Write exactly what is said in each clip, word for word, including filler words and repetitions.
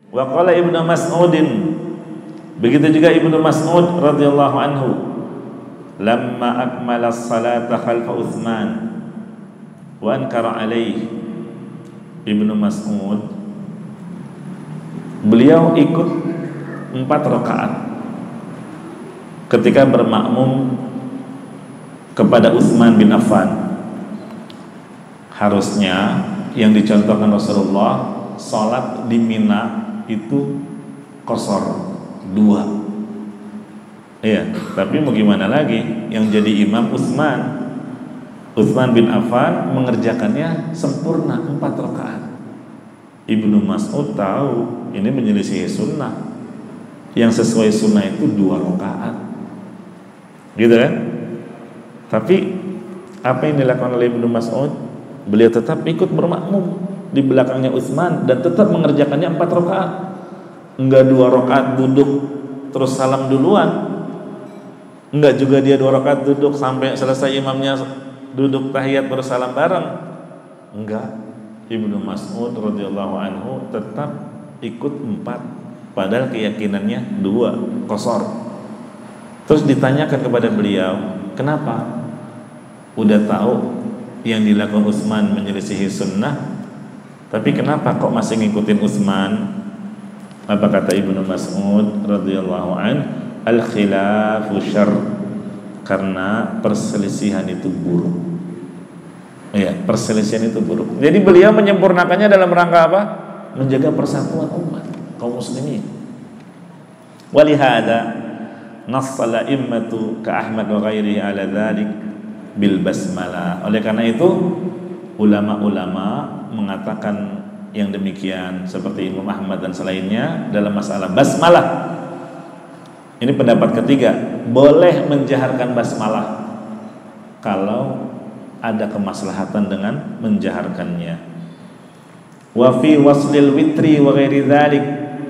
Wa qala Ibnu Mas'udin, begitu juga Ibnu Mas'ud radhiyallahu anhu, lamma akmala as-salata khalfa Utsman wa ankara alaihi. Ibnu Mas'ud beliau ikut empat rakaat ketika bermakmum kepada Utsman bin Affan. Harusnya yang dicontohkan Rasulullah, salat di Mina itu qashar dua. Iya, tapi mau gimana lagi? Yang jadi imam Utsman. Utsman bin Affan mengerjakannya sempurna empat rakaat. Ibnu Mas'ud tahu ini menyelisihi sunnah. Yang sesuai sunnah itu dua rakaat. Gitu kan? Tapi apa yang dilakukan oleh Ibnu Mas'ud? Beliau tetap ikut bermakmum di belakangnya Utsman dan tetap mengerjakannya empat rakaat. Enggak dua rakaat duduk terus salam duluan. Enggak juga dia dua rakaat duduk sampai selesai imamnya duduk tahiyat baru salam bareng. Enggak. Ibnu Mas'ud radhiyallahu anhu tetap ikut empat, padahal keyakinannya dua, qashar. Terus ditanyakan kepada beliau, kenapa? Udah tahu yang dilakukan Utsman menyelisihi sunnah, tapi kenapa kok masih ngikutin Utsman? Apa kata Ibnu Mas'ud radhiyallahu an? Al-khilafu syarr, karena perselisihan itu buruk. Iya, perselisihan itu buruk. Jadi beliau menyempurnakannya dalam rangka apa? Menjaga persatuan umat kaum muslimin. Walihada nassala immatu ka Ahmad wa ghairihi ala dzalik bil basmalah. Oleh karena itu ulama-ulama mengatakan yang demikian seperti Imam Ahmad dan selainnya dalam masalah basmalah. Ini pendapat ketiga, boleh menjaharkan basmalah kalau ada kemaslahatan dengan menjaharkannya. Wa fi waslil witri wa ghairi dzalik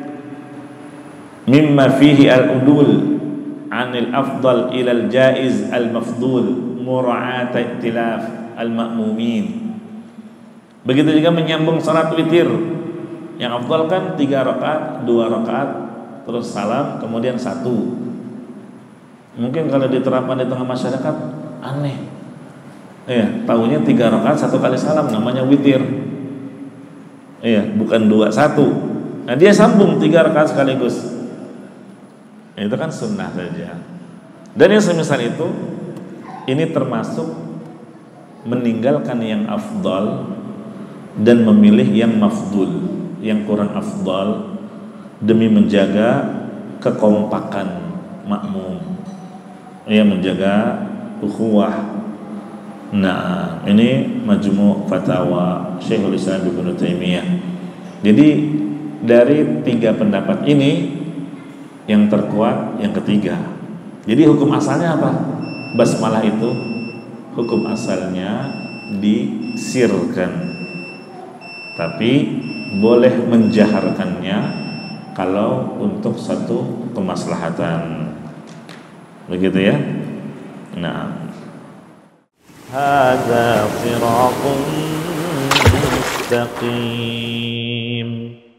mimma fihi al-udul anil afdal ila al-jaiz al-mafdul mura'at iktilaf al-ma'mumin. Begitu juga menyambung salat witir. Yang afdal kan tiga rakaat, dua rakaat terus salam, kemudian satu. Mungkin kalau diterapkan di tengah masyarakat aneh. Iya, tahunya tiga rakaat satu kali salam namanya witir. Iya, bukan dua, satu. Nah dia sambung tiga rakaat sekaligus. Itu kan sunnah saja. Dan yang semisal itu, ini termasuk meninggalkan yang afdal dan memilih yang mafdul, yang kurang afdal, demi menjaga kekompakan makmum, ya, menjaga ukhuwah. Nah, ini majmu' fatawa Syekhul Islam Ibnu Taimiyah. Jadi dari tiga pendapat ini yang terkuat yang ketiga. Jadi hukum asalnya apa? Basmalah itu hukum asalnya disirkan, tapi boleh menjaharkannya kalau untuk satu kemaslahatan. Begitu ya. Nah, hadza sirathun mustaqim.